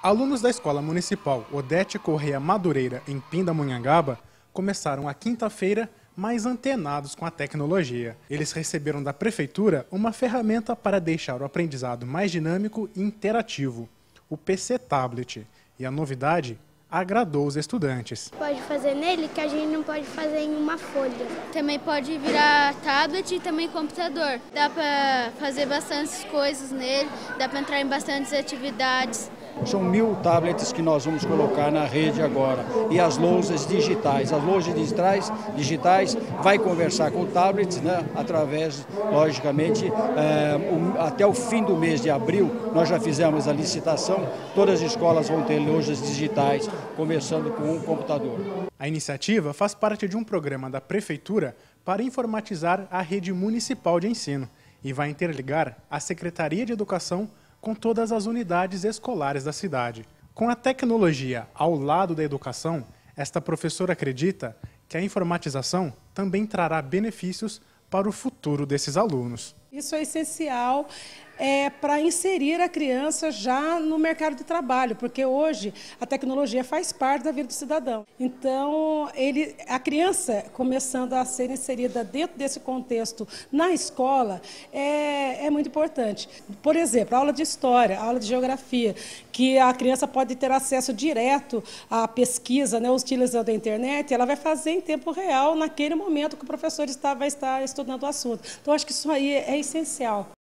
Alunos da Escola Municipal Odete Correia Madureira, em Pindamonhangaba, começaram a quinta-feira mais antenados com a tecnologia. Eles receberam da Prefeitura uma ferramenta para deixar o aprendizado mais dinâmico e interativo, o PC Tablet. E a novidade agradou os estudantes. Pode fazer nele que a gente não pode fazer em uma folha. Também pode virar tablet e também computador. Dá para fazer bastantes coisas nele, dá para entrar em bastantes atividades. São 1000 tablets que nós vamos colocar na rede agora. E as lousas digitais. As lousas digitais vai conversar com o tablet, né, através, logicamente, até o fim do mês de abril, nós já fizemos a licitação. Todas as escolas vão ter lousas digitais, começando com um computador. A iniciativa faz parte de um programa da Prefeitura para informatizar a rede municipal de ensino e vai interligar a Secretaria de Educação com todas as unidades escolares da cidade. Com a tecnologia ao lado da educação, esta professora acredita que a informatização também trará benefícios para o futuro desses alunos. Isso é essencial para inserir a criança já no mercado de trabalho, porque hoje a tecnologia faz parte da vida do cidadão. Então, a criança começando a ser inserida dentro desse contexto na escola é muito importante. Por exemplo, aula de história, aula de geografia, que a criança pode ter acesso direto à pesquisa, né, utilizando a internet, ela vai fazer em tempo real naquele momento que o professor vai estar estudando o assunto. Então, acho que isso aí é essencial.